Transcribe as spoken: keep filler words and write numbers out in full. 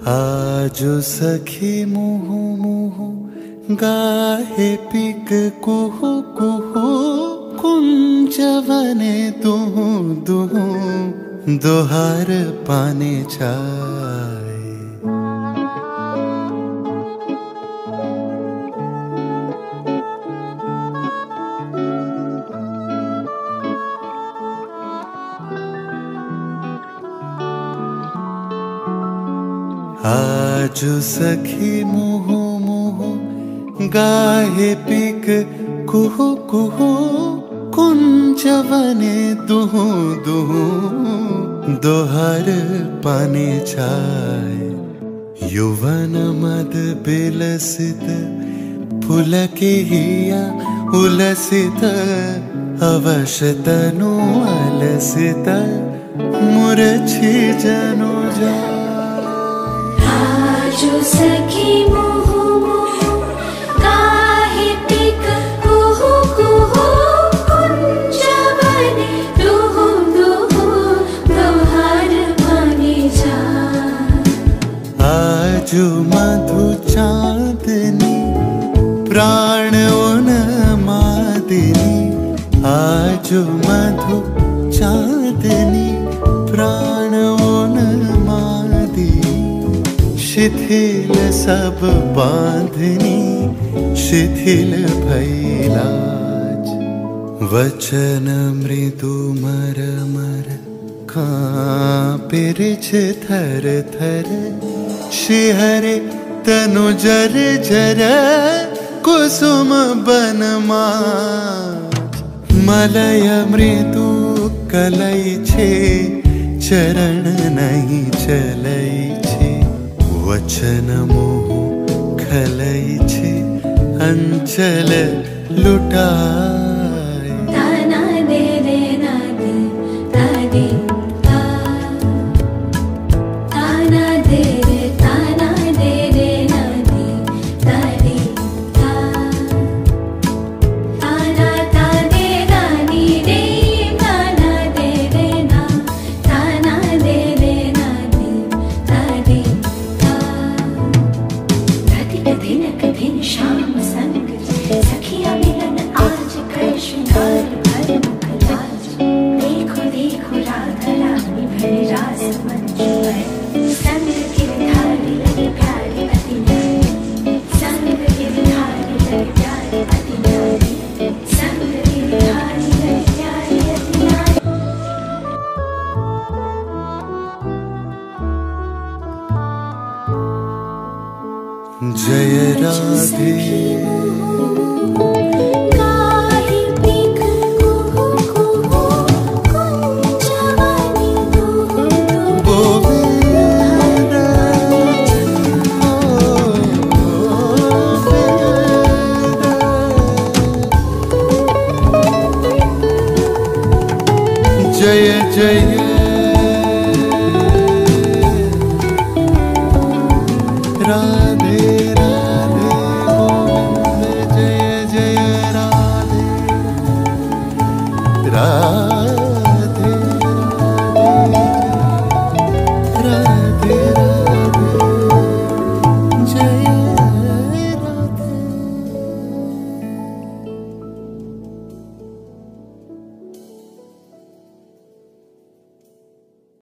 आजो सखी मुहु मुहु गाहे पिक कुहु कुहु कुंजवने दुहु दुहु दोहार पाने चाय। आजो सखी मुहु मुहु गाहे पिक कुहु कुहु कुंजवने दुहु दुहु दोहर पाने छाय। युवन मद बिलसित पुलके हिया उलसित अवश्य तनु अलसित मुरछी जनु जा। आजो सखी मुहु मुहु गाहे पिक कुहु कुहु कुंजवने दुहु दुहु दोहार पाने जाय। आजो मधु चांदनी प्राण उन्मादिनी। आजो मधु चांदनी प्राण उन्मादिनी। शिथिल सब बांधनी शिथिल भैलाज। वचन मृदु मर मर कांपिरिछ थर थर। शिहरे तनु जर जर कुसुम बनमाज। मलय मृदु कलई छे चरण नहीं चलई छे। वचन मोह खलई छे अंचल लुटाय। ताना दे दे ना दे तादे ता। ताना दे दे ताना दे दे ना दे तादे ता। ताना ता दे दानी दे ताना दे दे ना। ताना दे दे ना दे तादे कठिन कठिन शाम संग सखिया मिलन आज कर श्रृंगार भर मुखराज। देखो देखो राधा रानी भरे रास मंच पर। संग के धारी लगे प्यारे अति नारी। संग के धारी लगे प्यारे अति नारी। संग के धारी लगे प्यारे अति नारी। जय राधे गाहे पिक कुहु कुहु कुंजवने दुहु दुहु गोविंद जय जय